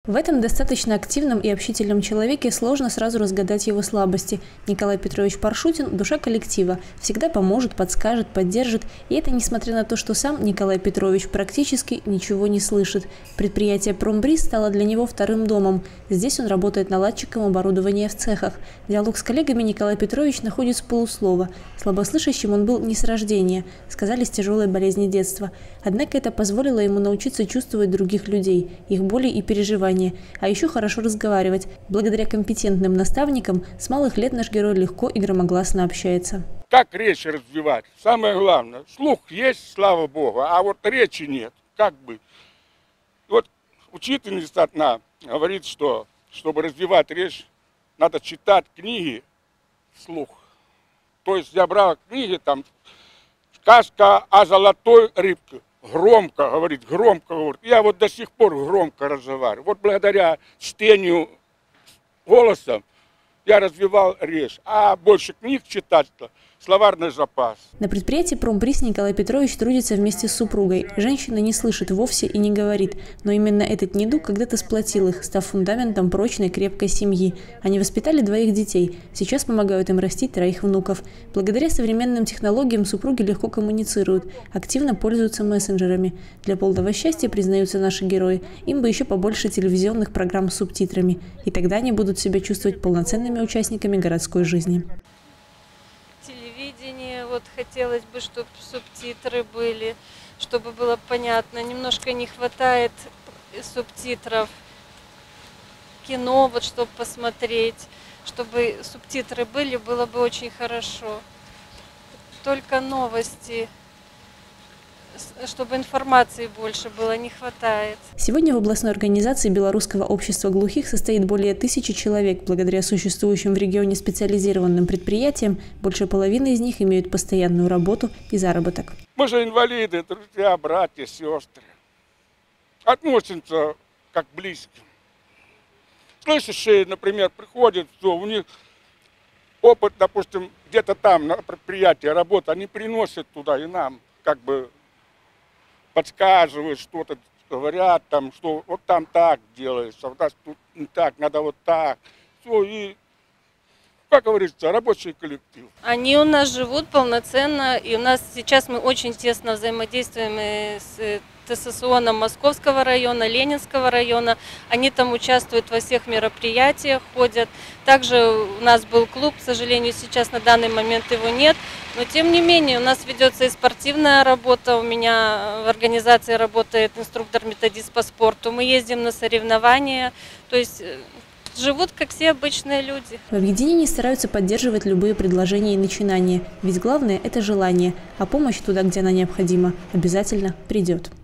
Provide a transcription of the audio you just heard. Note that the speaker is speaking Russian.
В этом достаточно активном и общительном человеке сложно сразу разгадать его слабости. Николай Петрович Паршутин – душа коллектива, всегда поможет, подскажет, поддержит. И это несмотря на то, что сам Николай Петрович практически ничего не слышит. Предприятие «Промбриз» стало для него вторым домом. Здесь он работает наладчиком оборудования в цехах. Диалог с коллегами Николай Петрович находит с полуслова. Слабослышащим он был не с рождения, сказали с тяжелой болезни детства. Однако это позволило ему научиться чувствовать других людей, их боли и переживания. А еще хорошо разговаривать. Благодаря компетентным наставникам с малых лет наш герой легко и громогласно общается. Как речь развивать? Самое главное, слух есть, слава Богу, а вот речи нет. Как быть? Вот учительница одна говорит, что чтобы развивать речь, надо читать книги вслух. То есть я брал книги, там «Сказка о золотой рыбке». Громко говорит. Я вот до сих пор громко разговариваю. Вот благодаря чтению голоса я развивал речь. А больше книг читать-то, словарный запас. На предприятии «Промбриз» Николай Петрович трудится вместе с супругой. Женщина не слышит вовсе и не говорит. Но именно этот недуг когда-то сплотил их, став фундаментом прочной, крепкой семьи. Они воспитали 2 детей. Сейчас помогают им растить 3 внуков. Благодаря современным технологиям супруги легко коммуницируют, активно пользуются мессенджерами. Для полного счастья, признаются наши герои, им бы еще побольше телевизионных программ с субтитрами. И тогда они будут себя чувствовать полноценными участниками городской жизни. Вот хотелось бы, чтобы субтитры были, чтобы было понятно. Немножко не хватает субтитров. Кино, вот чтобы посмотреть, чтобы субтитры были, было бы очень хорошо. Только новости, чтобы информации больше было, не хватает. Сегодня в областной организации Белорусского общества глухих состоит более 1000 человек. Благодаря существующим в регионе специализированным предприятиям, больше половины из них имеют постоянную работу и заработок. Мы же инвалиды, друзья, братья, сестры. Относимся как близким. Слышащие, например, приходят, что у них опыт, допустим, где-то там на предприятии работа, они приносят туда и нам как бы подсказывают, что-то говорят, там, что вот там так делается, вот тут не так, надо вот так. Все, и, как говорится, рабочий коллектив. Они у нас живут полноценно, и у нас сейчас мы очень тесно взаимодействуем с ТССО Московского района, Ленинского района. Они там участвуют во всех мероприятиях, ходят. Также у нас был клуб, к сожалению, сейчас на данный момент его нет. Но тем не менее у нас ведется и спортивная работа. У меня в организации работает инструктор-методист по спорту. Мы ездим на соревнования. То есть живут, как все обычные люди. В объединении стараются поддерживать любые предложения и начинания. Ведь главное – это желание, а помощь туда, где она необходима, обязательно придет.